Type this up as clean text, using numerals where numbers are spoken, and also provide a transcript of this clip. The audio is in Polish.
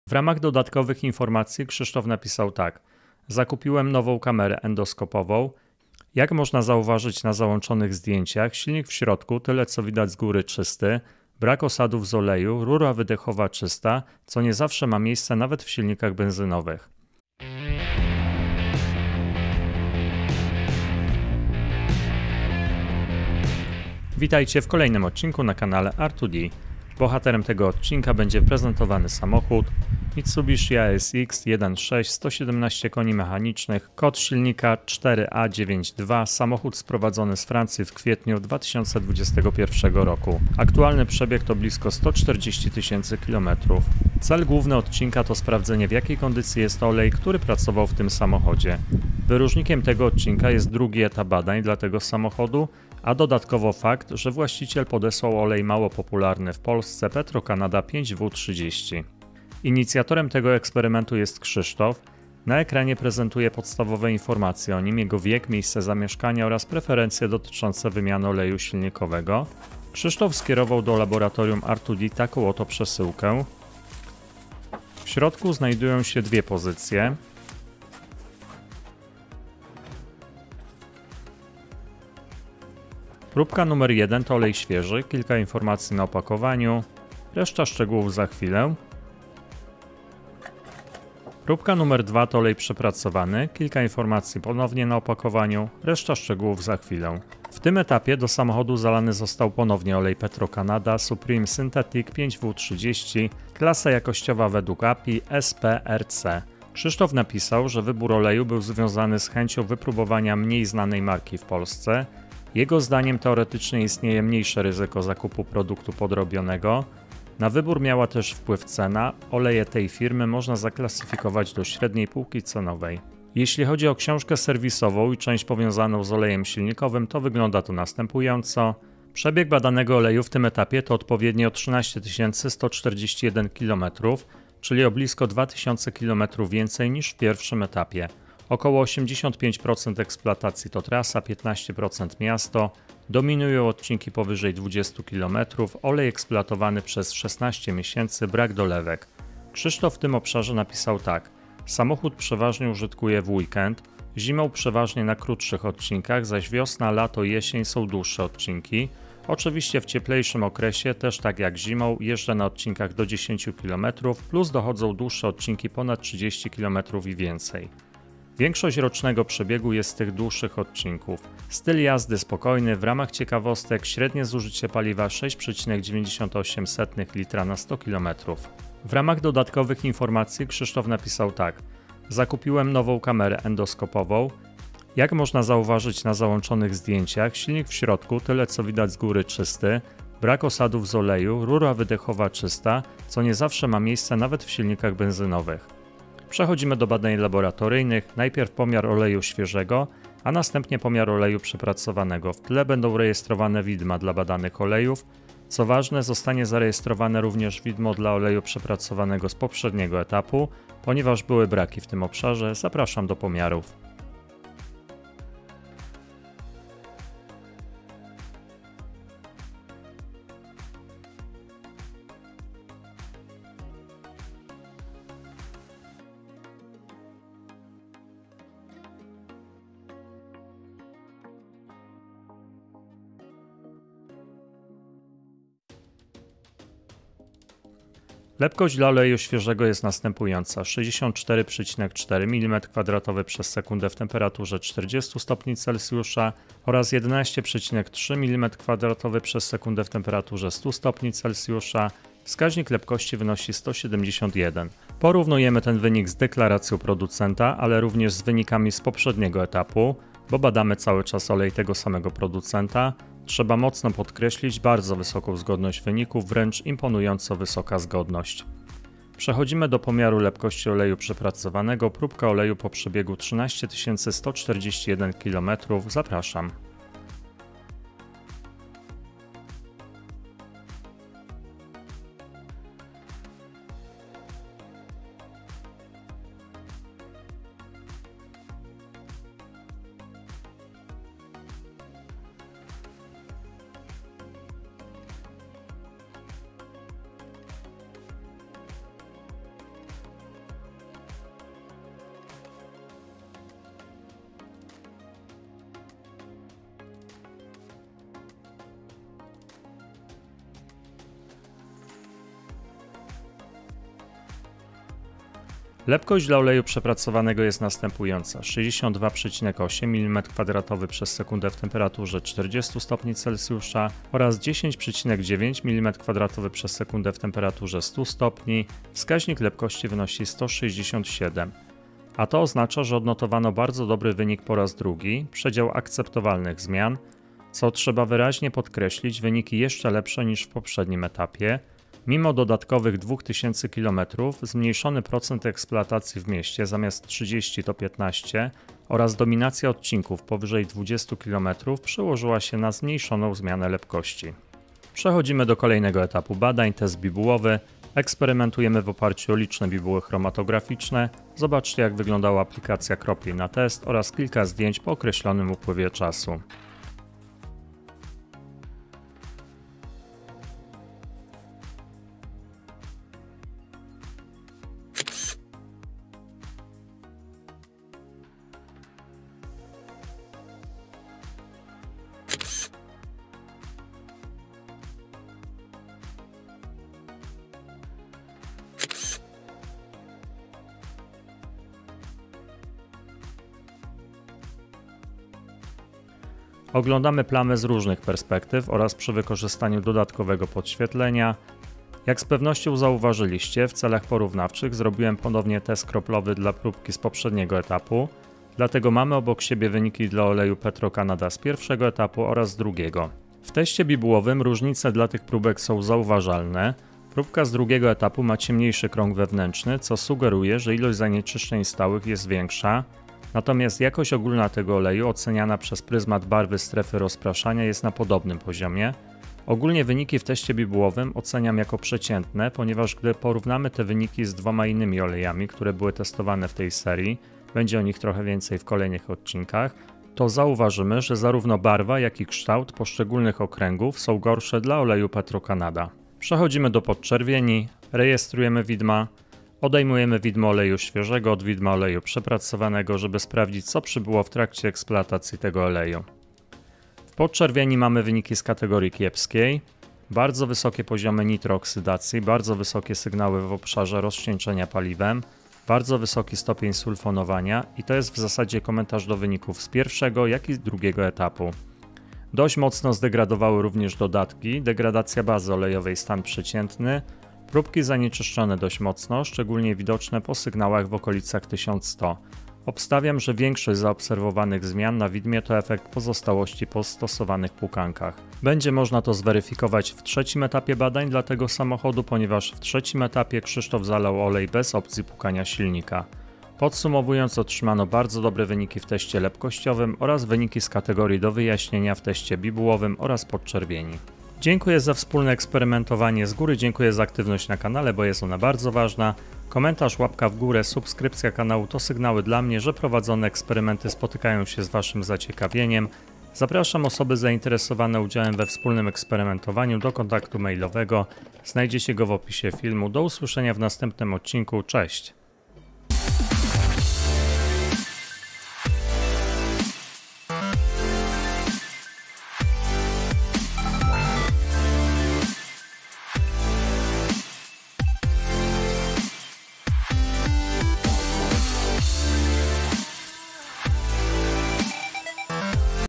W ramach dodatkowych informacji Krzysztof napisał tak. Zakupiłem nową kamerę endoskopową. Jak można zauważyć na załączonych zdjęciach, silnik w środku, tyle co widać z góry, czysty, brak osadów z oleju, rura wydechowa czysta, co nie zawsze ma miejsce nawet w silnikach benzynowych. Witajcie w kolejnym odcinku na kanale R2D. Bohaterem tego odcinka będzie prezentowany samochód Mitsubishi ASX 1.6 117 koni mechanicznych, kod silnika 4A92, samochód sprowadzony z Francji w kwietniu 2021 roku. Aktualny przebieg to blisko 140 000 km. Cel główny odcinka to sprawdzenie, w jakiej kondycji jest olej, który pracował w tym samochodzie. Wyróżnikiem tego odcinka jest drugi etap badań dla tego samochodu, a dodatkowo fakt, że właściciel podesłał olej mało popularny w Polsce Petro-Canada 5W30. Inicjatorem tego eksperymentu jest Krzysztof. Na ekranie prezentuje podstawowe informacje o nim, jego wiek, miejsce zamieszkania oraz preferencje dotyczące wymiany oleju silnikowego. Krzysztof skierował do laboratorium R2D taką oto przesyłkę. W środku znajdują się dwie pozycje. Próbka numer 1 to olej świeży, kilka informacji na opakowaniu, reszta szczegółów za chwilę. Próbka numer 2 to olej przepracowany, kilka informacji ponownie na opakowaniu, reszta szczegółów za chwilę. W tym etapie do samochodu zalany został ponownie olej Petro-Canada Supreme Synthetic 5W30, klasa jakościowa według API SPRC. Krzysztof napisał, że wybór oleju był związany z chęcią wypróbowania mniej znanej marki w Polsce. Jego zdaniem teoretycznie istnieje mniejsze ryzyko zakupu produktu podrobionego. Na wybór miała też wpływ cena. Oleje tej firmy można zaklasyfikować do średniej półki cenowej. Jeśli chodzi o książkę serwisową i część powiązaną z olejem silnikowym, to wygląda to następująco. Przebieg badanego oleju w tym etapie to odpowiednio 13 141 km, czyli o blisko 2000 km więcej niż w pierwszym etapie. Około 85% eksploatacji to trasa, 15% miasto, dominują odcinki powyżej 20 km, olej eksploatowany przez 16 miesięcy, brak dolewek. Krzysztof w tym obszarze napisał tak. Samochód przeważnie użytkuje w weekend, zimą przeważnie na krótszych odcinkach, zaś wiosna, lato, jesień są dłuższe odcinki. Oczywiście w cieplejszym okresie, też tak jak zimą, jeżdżę na odcinkach do 10 km, plus dochodzą dłuższe odcinki ponad 30 km i więcej. Większość rocznego przebiegu jest z tych dłuższych odcinków. Styl jazdy spokojny, w ramach ciekawostek średnie zużycie paliwa 6,98 litra na 100 km. W ramach dodatkowych informacji Krzysztof napisał tak. Zakupiłem nową kamerę endoskopową. Jak można zauważyć na załączonych zdjęciach, silnik w środku, tyle co widać z góry, czysty, brak osadów z oleju, rura wydechowa czysta, co nie zawsze ma miejsce nawet w silnikach benzynowych. Przechodzimy do badań laboratoryjnych, najpierw pomiar oleju świeżego, a następnie pomiar oleju przepracowanego. W tle będą rejestrowane widma dla badanych olejów. Co ważne, zostanie zarejestrowane również widmo dla oleju przepracowanego z poprzedniego etapu. Ponieważ były braki w tym obszarze, zapraszam do pomiarów. Lepkość dla oleju świeżego jest następująca: 64,4 mm2 przez sekundę w temperaturze 40 stopni Celsjusza oraz 11,3 mm2 przez sekundę w temperaturze 100 stopni Celsjusza. Wskaźnik lepkości wynosi 171. Porównujemy ten wynik z deklaracją producenta, ale również z wynikami z poprzedniego etapu, bo badamy cały czas olej tego samego producenta. Trzeba mocno podkreślić bardzo wysoką zgodność wyników, wręcz imponująco wysoka zgodność. Przechodzimy do pomiaru lepkości oleju przepracowanego. Próbka oleju po przebiegu 13 141 km. Zapraszam. Lepkość dla oleju przepracowanego jest następująca: 62,8 mm² przez sekundę w temperaturze 40 stopni Celsjusza oraz 10,9 mm² przez sekundę w temperaturze 100 stopni. Wskaźnik lepkości wynosi 167. A to oznacza, że odnotowano bardzo dobry wynik po raz drugi, przedział akceptowalnych zmian, co trzeba wyraźnie podkreślić, wyniki jeszcze lepsze niż w poprzednim etapie. Mimo dodatkowych 2000 km zmniejszony procent eksploatacji w mieście zamiast 30 to 15 oraz dominacja odcinków powyżej 20 km przełożyła się na zmniejszoną zmianę lepkości. Przechodzimy do kolejnego etapu badań, test bibułowy. Eksperymentujemy w oparciu o liczne bibuły chromatograficzne. Zobaczcie, jak wyglądała aplikacja kropli na test oraz kilka zdjęć po określonym upływie czasu. Oglądamy plamę z różnych perspektyw oraz przy wykorzystaniu dodatkowego podświetlenia. Jak z pewnością zauważyliście, w celach porównawczych zrobiłem ponownie test kroplowy dla próbki z poprzedniego etapu, dlatego mamy obok siebie wyniki dla oleju Petro-Canada z pierwszego etapu oraz drugiego. W teście bibułowym różnice dla tych próbek są zauważalne. Próbka z drugiego etapu ma ciemniejszy krąg wewnętrzny, co sugeruje, że ilość zanieczyszczeń stałych jest większa. Natomiast jakość ogólna tego oleju, oceniana przez pryzmat barwy strefy rozpraszania, jest na podobnym poziomie. Ogólnie wyniki w teście bibułowym oceniam jako przeciętne, ponieważ gdy porównamy te wyniki z dwoma innymi olejami, które były testowane w tej serii, będzie o nich trochę więcej w kolejnych odcinkach, to zauważymy, że zarówno barwa, jak i kształt poszczególnych okręgów są gorsze dla oleju Petro-Canada. Przechodzimy do podczerwieni, rejestrujemy widma. Odejmujemy widmo oleju świeżego od widma oleju przepracowanego, żeby sprawdzić, co przybyło w trakcie eksploatacji tego oleju. W podczerwieni mamy wyniki z kategorii kiepskiej, bardzo wysokie poziomy nitrooksydacji, bardzo wysokie sygnały w obszarze rozcieńczenia paliwem, bardzo wysoki stopień sulfonowania i to jest w zasadzie komentarz do wyników z pierwszego, jak i z drugiego etapu. Dość mocno zdegradowały również dodatki, degradacja bazy olejowej stan przeciętny, próbki zanieczyszczone dość mocno, szczególnie widoczne po sygnałach w okolicach 1100. Obstawiam, że większość zaobserwowanych zmian na widmie to efekt pozostałości po stosowanych płukankach. Będzie można to zweryfikować w trzecim etapie badań dla tego samochodu, ponieważ w trzecim etapie Krzysztof zalał olej bez opcji płukania silnika. Podsumowując, otrzymano bardzo dobre wyniki w teście lepkościowym oraz wyniki z kategorii do wyjaśnienia w teście bibułowym oraz podczerwieni. Dziękuję za wspólne eksperymentowanie, z góry dziękuję za aktywność na kanale, bo jest ona bardzo ważna. Komentarz, łapka w górę, subskrypcja kanału to sygnały dla mnie, że prowadzone eksperymenty spotykają się z Waszym zaciekawieniem. Zapraszam osoby zainteresowane udziałem we wspólnym eksperymentowaniu do kontaktu mailowego. Znajdziecie go w opisie filmu. Do usłyszenia w następnym odcinku. Cześć!